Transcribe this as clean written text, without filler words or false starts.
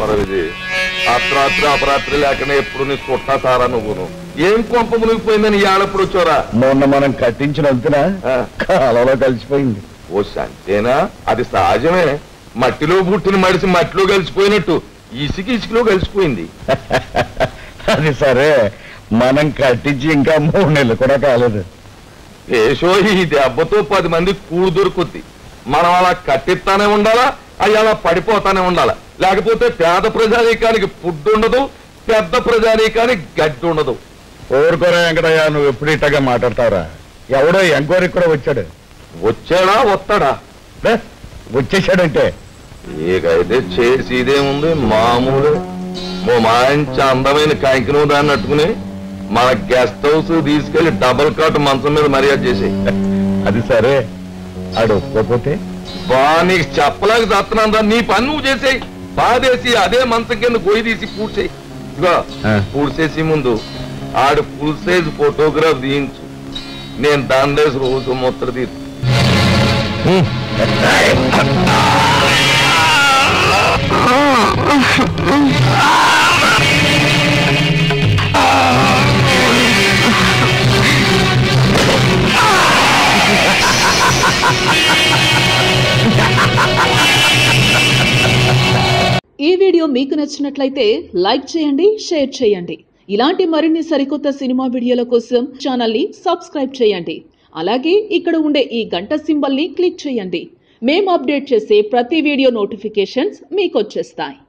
ఇది అర్ధరాత్రి అపరాత్రి లేకనే ఎప్పుడు నీ చుట్టా సారా నువ్వును ఏం కొంప మునిగిపోయిందని ఇవాళప్పుడు వచ్చారా? మొన్న మనం కట్టించిన అంతున కాలంలో కలిసిపోయింది. ఓ అంతేనా? అది సహజమే. మట్టిలో పుట్టిన మడిసి మట్టిలో కలిసిపోయినట్టు ఇసుకలో కలిసిపోయింది. అది సరే, మనం కట్టించి ఇంకా 3 నెలలు కూడా కాలేదు. ఏషో ఈ దెబ్బతో 10 మంది కూడు దొరుకుద్ది. మనం అలా కట్టిస్తానే ఉండాలా, అవి అలా పడిపోతానే ఉండాలా. లేకపోతే పేద ప్రజానీకానికి ఫుడ్ ఉండదు, పెద్ద ప్రజానీకానికి గడ్డి ఉండదు. ఊరుకోరా వెంకటయ్య, నువ్వు ఎప్పుడు ఇట్టగా మాట్లాడతావురా? ఎవడో ఎంక్వైరీ కూడా వచ్చాడు. వచ్చాడా వస్తాడా? వచ్చేసాడంటే ఇకైతే చేసేదేముంది, మామూలు మంచి అందమైన కంకిను దాన్ని అట్టుకుని మన గెస్ట్ హౌస్ తీసుకెళ్లి డబుల్ కాట్ మంచం మీద మర్యాద చేసి. అది సరే, ఆడు ఒప్పుకోపోతే నీకు చెప్పలేక చేస్తున్నాను. నీ పని నువ్వు చేసేయి. బాధేసి అదే మంచం కింద గొయ్యి తీసి పూడ్చేయి. ఇదిగో పూడ్చేసి ముందు ఆడు ఫుల్ సైజ్ ఫోటోగ్రాఫ్ తీయించు. నేను దానిదేసి రోజు ముత్తర తీర్చు. ఈ వీడియో మీకు నచ్చినట్లయితే లైక్ చేయండి, షేర్ చేయండి. ఇలాంటి మరిన్ని సరికొత్త సినిమా వీడియోల కోసం ఛానల్ ని సబ్స్క్రైబ్ చేయండి. అలాగే ఇక్కడ ఉండే ఈ గంట సింబల్ ని క్లిక్ చేయండి. మేము అప్డేట్ చేసే ప్రతి వీడియో నోటిఫికేషన్స్ మీకు వచ్చేస్తాయి.